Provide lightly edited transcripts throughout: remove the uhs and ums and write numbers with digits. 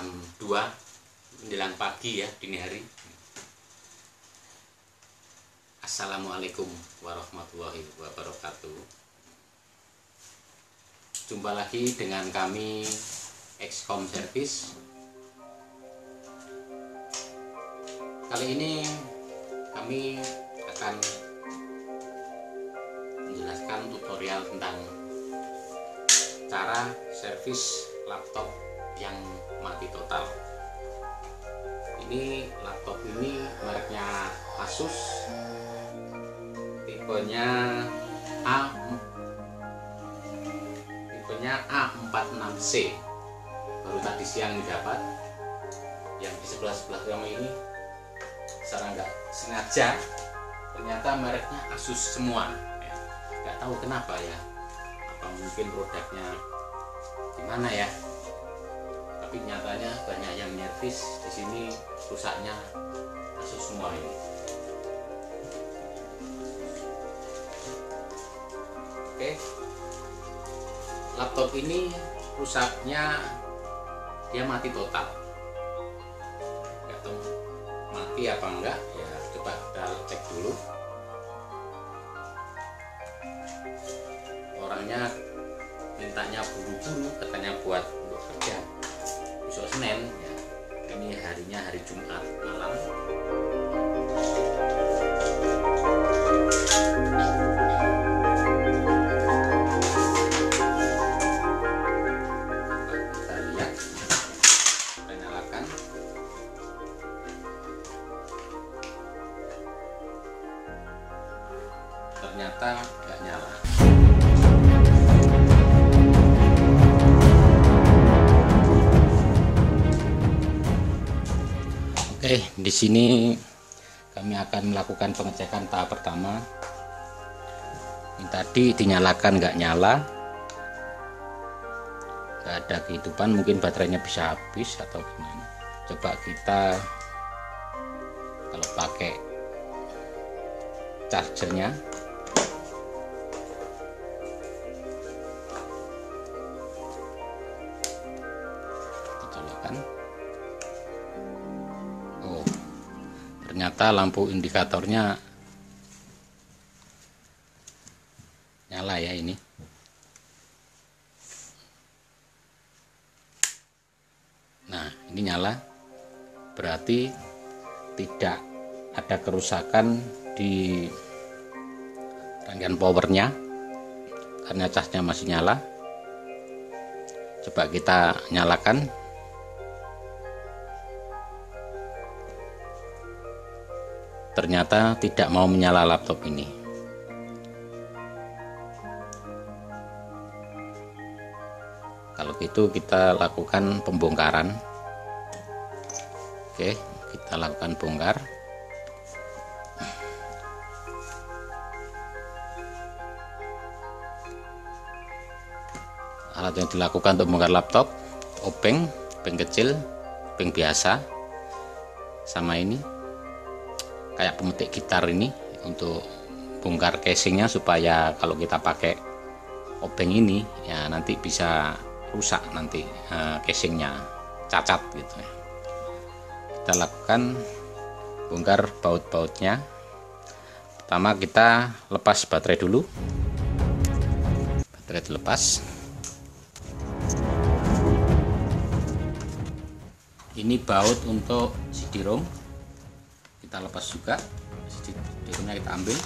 jam 2 menjelang pagi ya, dini hari. Assalamualaikum warahmatullahi wabarakatuh. Jumpa lagi dengan kami XCOM Service. Kali ini kami akan menjelaskan tutorial tentang cara servis laptop yang mati total. Ini laptop ini mereknya Asus, tipenya A46C. Baru tadi siang didapat. Yang di sebelah kami ini secara nggak sengaja ternyata mereknya Asus semua. Nggak tahu kenapa ya. Apa mungkin produknya gimana ya? Tapi nyatanya banyak yang nyervis di sini rusaknya Asus semua ini. Oke, laptop ini rusaknya dia mati total. Nggak tahu mati apa enggak ya, coba kita cek dulu. Orangnya mintanya buru-buru, katanya buat untuk kerja besok Senin ya. Ini harinya hari Jumat malam. Kita lihat, kita nyalakan. Ternyata nggak nyala. Oke, di sini kami akan melakukan pengecekan tahap pertama. Ini tadi dinyalakan nggak nyala, nggak ada kehidupan, mungkin baterainya bisa habis atau gimana. Coba kita kalau pakai chargernya, kita colokan. Ternyata lampu indikatornya nyala ya ini. Nah, ini nyala. Berarti tidak ada kerusakan di rangkaian powernya karena casnya masih nyala. Coba kita nyalakan. Ternyata tidak mau menyala laptop ini. Kalau gitu kita lakukan pembongkaran. Oke, kita lakukan bongkar. Alat yang dilakukan untuk bongkar laptop, obeng kecil, obeng biasa, sama ini kayak pemetik gitar ini untuk bongkar casingnya, supaya kalau kita pakai obeng ini ya nanti bisa rusak, nanti casingnya cacat gitu ya. Kita lakukan bongkar baut-bautnya. Pertama kita lepas baterai dulu. Baterai dilepas. Ini baut untuk CD-ROM. Kita lepas juga, CD-ROM-nya kita ambil.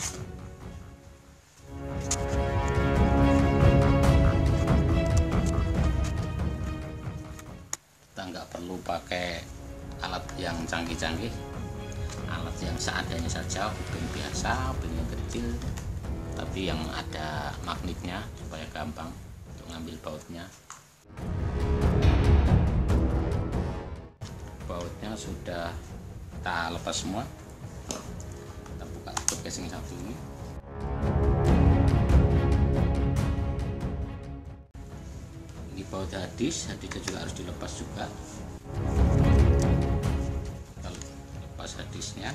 Kita nggak perlu pakai alat yang canggih-canggih, alat yang seadanya saja, obeng biasa, obeng yang kecil, tapi yang ada magnetnya supaya gampang untuk ngambil bautnya. Bautnya sudah kita lepas semua. Kita buka tutup casing satu ini. Ini baut hadisnya juga harus dilepas juga. Kita lepas hadisnya.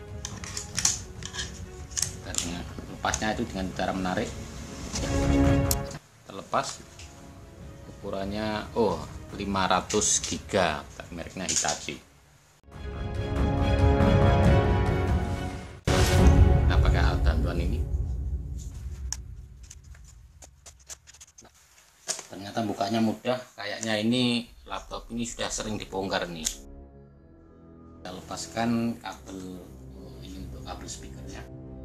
Lepasnya itu dengan cara menarik. Terlepas ukurannya, oh 500 giga, mereknya Hitachi. Kita pakai alat bantuan ini. Ternyata bukanya mudah. Kayaknya ini laptop ini sudah sering dibongkar nih. Kita lepaskan kabel ini untuk kabel speakernya.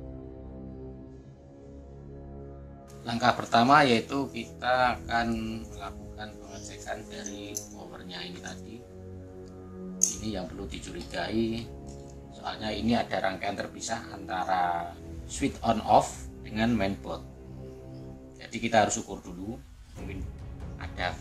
Langkah pertama yaitu kita akan melakukan pengecekan dari powernya ini tadi. Ini yang perlu dicurigai, soalnya ini ada rangkaian terpisah antara switch on off dengan mainboard. Jadi kita harus ukur dulu, mungkin ada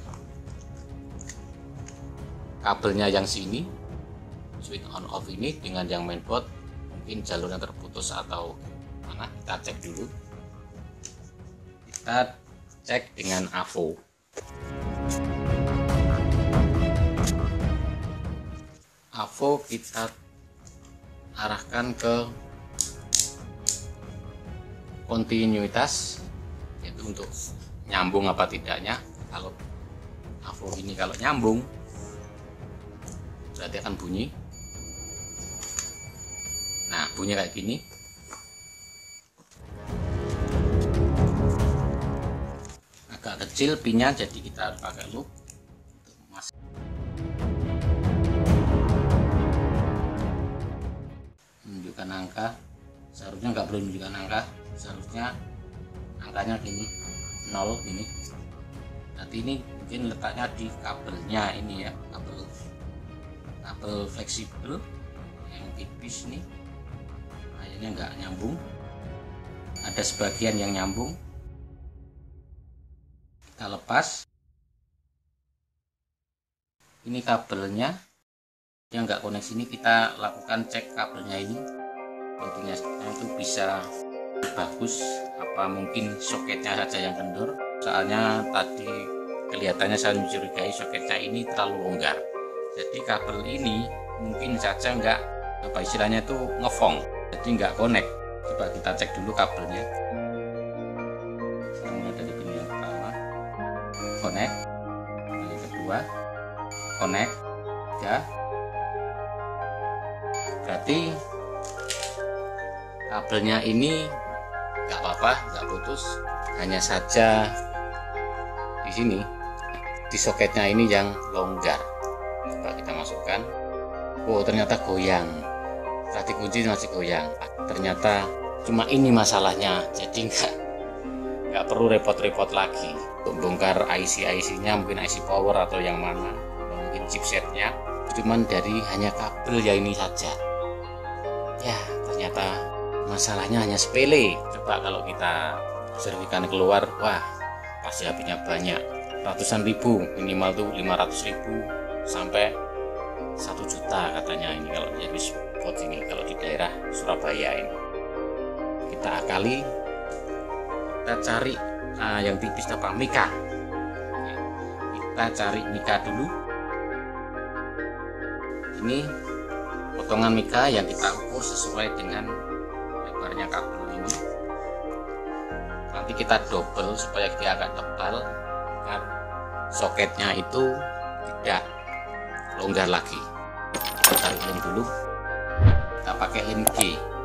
kabelnya yang sini switch on off ini dengan yang mainboard, mungkin jalurnya terputus atau mana, kita cek dulu. Kita cek dengan AVO. AVO kita arahkan ke kontinuitas, yaitu untuk nyambung apa tidaknya. Kalau AVO ini kalau nyambung berarti akan bunyi. Nah, bunyi kayak gini. Agak kecil pinnya, jadi kita harus pakai loop untuk menunjukkan angka. Seharusnya nggak perlu menunjukkan angka, seharusnya angkanya gini, 0 ini. Nanti ini mungkin letaknya di kabelnya ini ya, kabel fleksibel yang tipis nih, kayaknya nggak nyambung. Ada sebagian yang nyambung. Kita lepas. Ini kabelnya yang nggak koneksi, ini kita lakukan cek kabelnya ini kontinuasinya itu bisa bagus, apa mungkin soketnya saja yang kendor. Soalnya tadi kelihatannya saya mencurigai soketnya ini terlalu longgar, jadi kabel ini mungkin saja nggak, apa istilahnya itu, ngefong, jadi nggak connect. Coba kita cek dulu kabelnya. Connect, yang kedua connect, ya berarti kabelnya ini nggak apa-apa, nggak putus, hanya saja di sini di soketnya ini yang longgar. Coba kita masukkan. Oh, ternyata goyang, tadi kunci masih goyang. Ternyata cuma ini masalahnya, jadi nggak perlu repot-repot lagi untuk bongkar IC-nya, mungkin IC power atau yang mana, mungkin chipsetnya, cuman dari hanya kabel ya ini saja. Ya, ternyata masalahnya hanya sepele. Coba kalau kita sertifikat keluar, wah pasti habisnya banyak, ratusan ribu, minimal tuh 500.000 sampai 1 juta katanya ini kalau habis buat ini, kalau di daerah Surabaya ini. Kita akali, kita cari yang tipis apa, mika. Kita cari mika dulu. Ini potongan mika yang kita ukur sesuai dengan lebarnya kabel ini. Nanti kita double supaya dia agak tebal agar soketnya itu tidak longgar lagi. Kita tarik lem dulu, kita pakai lem G.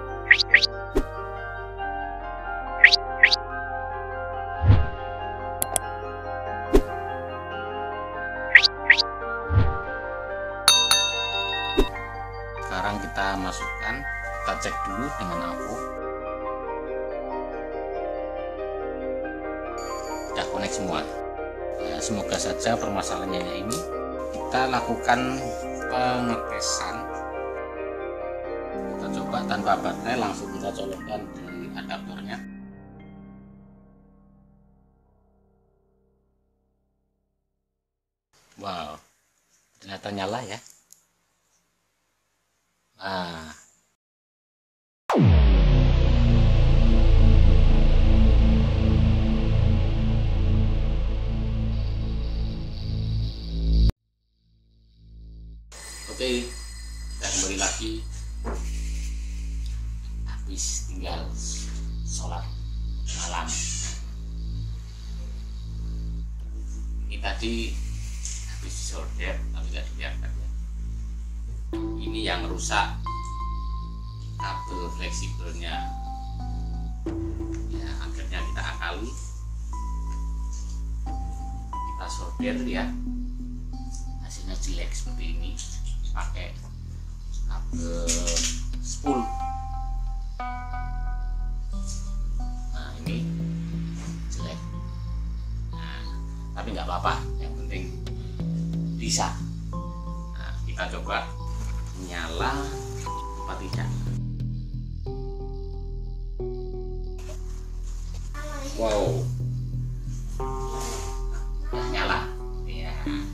Sekarang kita masukkan, kita cek dulu dengan AVO. Sudah connect semua. Nah, semoga saja permasalahannya ini. Kita lakukan pengetesan. Kita coba tanpa baterai, langsung kita colokkan di adaptornya. Wow, ternyata nyala ya. Nah, oke, kita kembali lagi. Habis tinggal sholat malam. Ini tadi disorder tapi nggak dibiarkan ya. Ini yang rusak kabel fleksibelnya ya, akhirnya kita akali, kita solder ya. Hasilnya jelek seperti ini pakai kabel spool. Nah ini jelek, nah, tapi nggak apa-apa, yang penting bisa. Nah kita coba nyala apa tidak. Wow, nyala ya,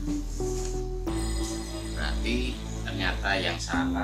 berarti ternyata yang salah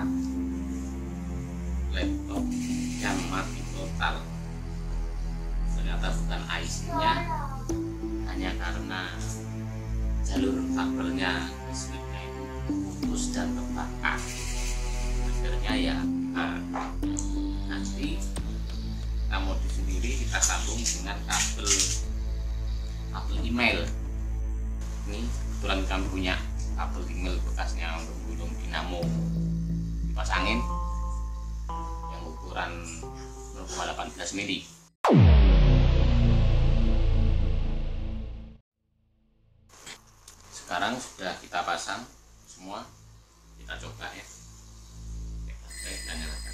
laptop yang mati total. Ternyata bukan IC-nya, hanya karena jalur kabelnya listriknya itu putus dan terbakar. Akhirnya ya nanti kita modif sendiri, kita sambung dengan kabel email. Ini kebetulan kami punya kabel email bekasnya untuk gulung dinamo kipas angin yang ukuran 0,18 mili. Sekarang sudah kita pasang semua, kita coba ya. Kita nyalakan.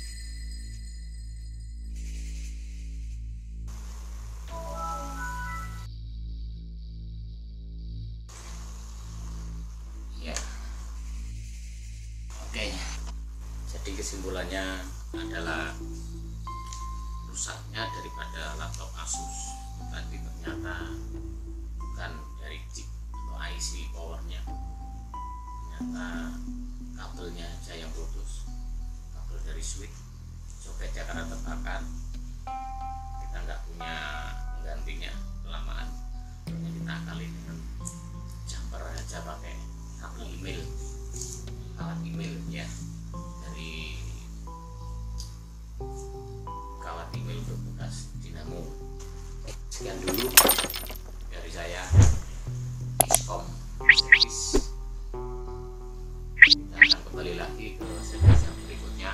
Ya, oke. Jadi kesimpulannya adalah rusaknya daripada laptop Asus tadi ternyata bukan dari chip atau IC powernya, ternyata kabelnya aja yang putus, kabel dari switch. Soketnya karena terbakar, kita nggak punya penggantinya kelamaan, hanya kita akali dengan jumper aja pakai kabel email, kawat email ya, dari kawat email untuk bekas dinamo. Sekian dulu dari saya, Iskom Service. Kita akan kembali lagi ke service yang berikutnya.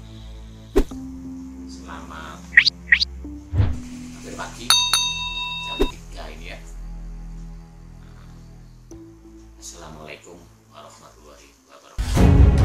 Selamat akhir pagi jam 3 ini ya. Assalamualaikum warahmatullahi wabarakatuh.